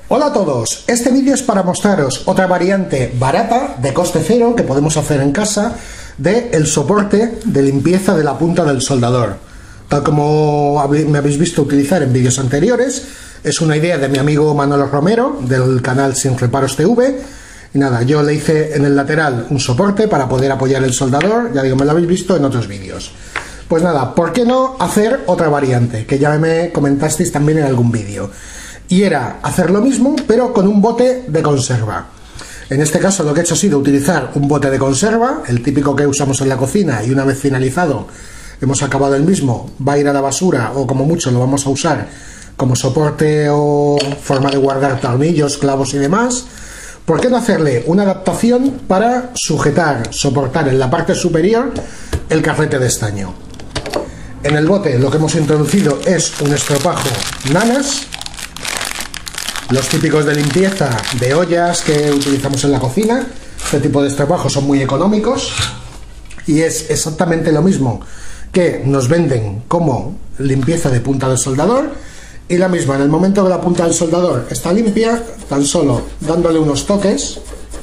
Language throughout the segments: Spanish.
Hola a todos, este vídeo es para mostraros otra variante barata, de coste cero, que podemos hacer en casa, de el soporte de limpieza de la punta del soldador. Tal como me habéis visto utilizar en vídeos anteriores, es una idea de mi amigo Manolo Romero, del canal Sin Reparos TV. Y nada, yo le hice en el lateral un soporte para poder apoyar el soldador, ya digo, me lo habéis visto en otros vídeos. Pues nada, ¿por qué no hacer otra variante? Que ya me comentasteis también en algún vídeo. Y era hacer lo mismo, pero con un bote de conserva. En este caso lo que he hecho ha sido utilizar un bote de conserva, el típico que usamos en la cocina, y una vez finalizado, hemos acabado el mismo, va a ir a la basura, o como mucho lo vamos a usar como soporte o forma de guardar tornillos, clavos y demás. ¿Por qué no hacerle una adaptación para sujetar, soportar en la parte superior el carrete de estaño? En el bote lo que hemos introducido es un estropajo Nanas, los típicos de limpieza de ollas que utilizamos en la cocina. Este tipo de estropajos son muy económicos y es exactamente lo mismo que nos venden como limpieza de punta del soldador, y la misma, en el momento que la punta del soldador está limpia, tan solo dándole unos toques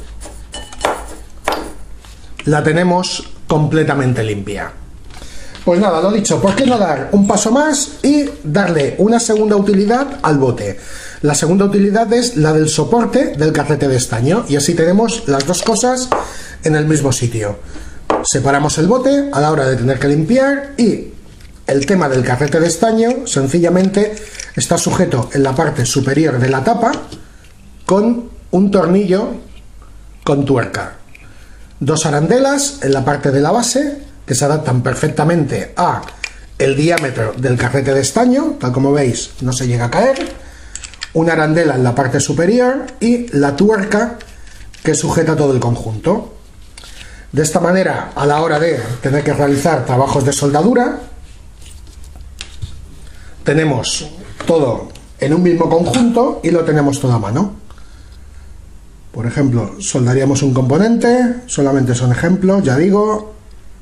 la tenemos completamente limpia. Pues nada, lo dicho, ¿por qué no dar un paso más y darle una segunda utilidad al bote? La segunda utilidad es la del soporte del carrete de estaño, y así tenemos las dos cosas en el mismo sitio. Separamos el bote a la hora de tener que limpiar, y el tema del carrete de estaño sencillamente está sujeto en la parte superior de la tapa con un tornillo con tuerca. Dos arandelas en la parte de la base que se adaptan perfectamente a el diámetro del carrete de estaño, tal como veis no se llega a caer, una arandela en la parte superior y la tuerca que sujeta todo el conjunto. De esta manera, a la hora de tener que realizar trabajos de soldadura, tenemos todo en un mismo conjunto y lo tenemos todo a mano. Por ejemplo, soldaríamos un componente, solamente son ejemplos, ya digo,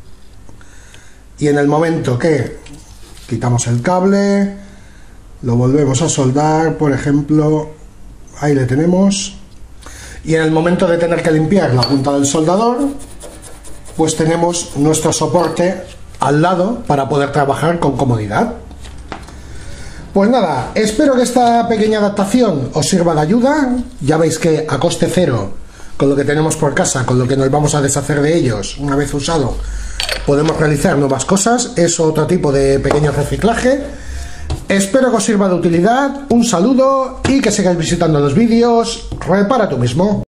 y en el momento que quitamos el cable, lo volvemos a soldar, por ejemplo, ahí le tenemos, y en el momento de tener que limpiar la punta del soldador, pues tenemos nuestro soporte al lado para poder trabajar con comodidad. Pues nada, espero que esta pequeña adaptación os sirva de ayuda. Ya veis que a coste cero, con lo que tenemos por casa, con lo que nos vamos a deshacer de ellos una vez usado, podemos realizar nuevas cosas. Es otro tipo de pequeño reciclaje. Espero que os sirva de utilidad. Un saludo y que sigáis visitando los vídeos. Repara tú mismo.